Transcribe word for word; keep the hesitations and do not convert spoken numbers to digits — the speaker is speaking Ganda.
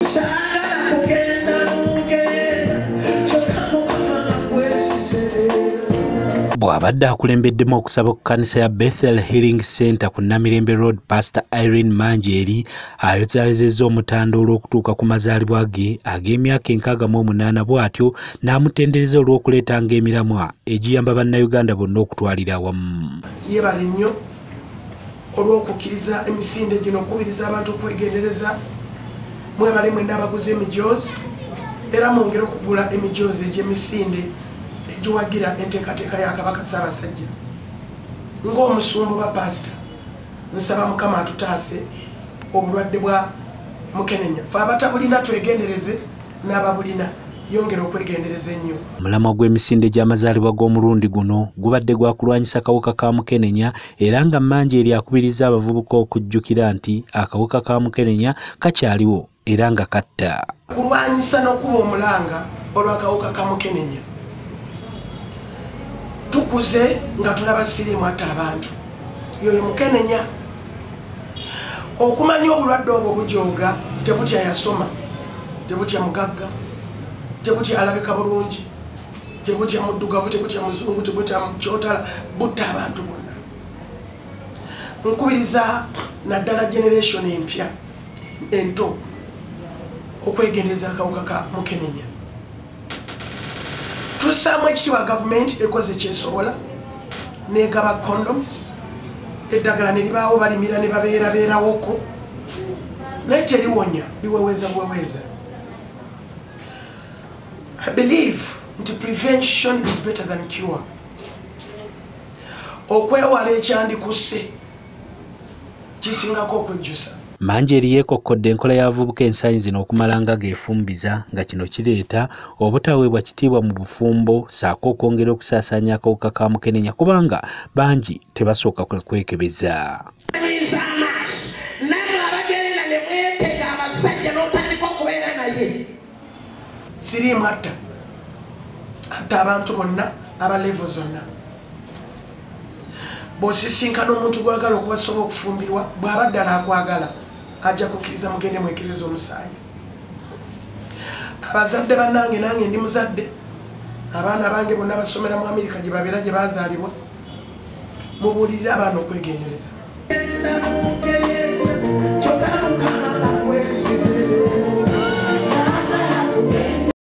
Bw'abadde akulembeddemu okusaba ku kkanisa ya Bethel Healing Center ku Namirembe Road, Pastor Irene Manjeri ayozaayozezza omutanda olw'okutuuka ku mazaalibwa ge ag'emyaka enkaaga mu omunaana bw'atyo n'amutendereza olw'okuleetanga emiramwa egiyamba bannayuganda bonna okutwalira awamu. Yeebale nnyo olw'okukkiriza emisinde gino okubiriza abantu okwegendereza. Mwebale mwenna abaguze emijoozi era mwongere okugula emijoozi egy'emisinde egiwagira enteekateeka ya Kabaka Ssaabasajja. Ng'omusumba ba pasita nsaba Mukama atutaase obulwadde bwa mukenenya. Ffe abatabulina twegendereze n'ababulina yongera okwegendereza ennyo. Omulamwa gw'emisinde gy'amazaalibwa g'omulundi guno gubadde gwa kulwanyisa akawuka ka mukenenya era nga Manjeri akubiriza abavubuka okujjukira nti akawuka ka mukenenya kakyaliwo era nga katta. Kulwanyisa n'okuba omulanga olw'akawuka ka mukenenya. Tukuze nga tulaba siriimu atta abantu. Yoyo mukenenya. Okumanya obulwadde obwo bujooga tebutya yasoma, tebutya mugagga, tebutya alabika bulungi, tebutya muddugavu, tebutya muzungu, tebutya mukyotala, butta abantu bonna. Nkubiriza naddala generation empya ento okwegendereza akawuka ka mukenenya. Tussaamu ekitiibwa gavumenti ekoze kyesobola negaba condoms, eddagala ne libaawo balimira ne babeerabeerawoko naye teriwonya liweweeza buweweeza. I believe nti prevention is better than cure. Okwewala ekyandikusse kisingako okwejjusa. Manjeri yeekokkodde enkola y'abavubuka ensanyi zino okumala nga geefumbiza nga kino kireeta obutaweebwa kitiibwa mu bufumbo ssaako okwongera okusaasaanya akawuka ka mukenenya kubanga bangi tebasooka kwekebeza. Siriimu atta atta abantu bonna aba level zonna. Bw'osisinkana omuntu gwagala okubasobola okufumbirwa bw'aba ddala akwagala ajja kukkiriza mugende mwekereza omusaayi. Abazadde bannange nange ndi muzadde, abaana bange bonna basomera mu Amerika gye babeera gye baazaalibwa, mubuulirire abaana okwegendereza.